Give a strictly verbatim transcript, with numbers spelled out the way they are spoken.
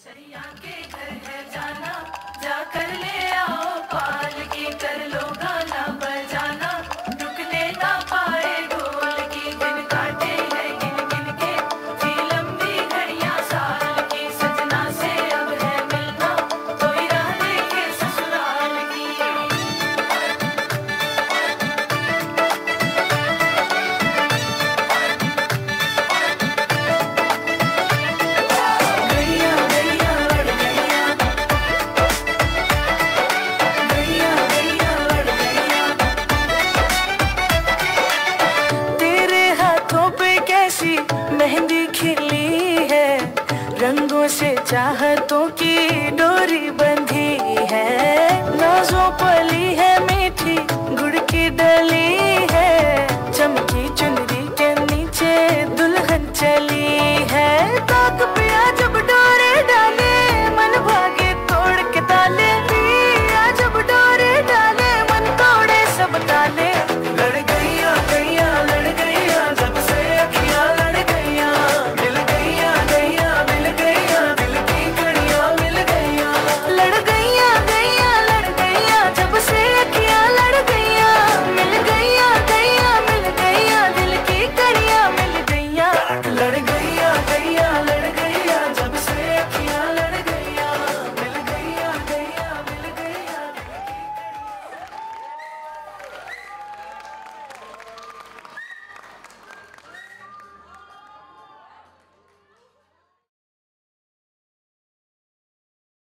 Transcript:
सैया के घर है जाना, जाकर ले आओ पालकी, कर लो गाना बजाना, रुकने ना पाए ढोल की, दिन काटे हैं गिन गिन के, जी लंबी घड़ियां साल की, सजना से अब है मिलना, कोई राह देखे ससुराल की। गैया गैया अड़ गैया, गैया गैया अड़ गैया, तेरे हाथों पे कैसी मेहंदी खिली है, रंगों से चाहतों की डोरी बंधी है, नाजों पली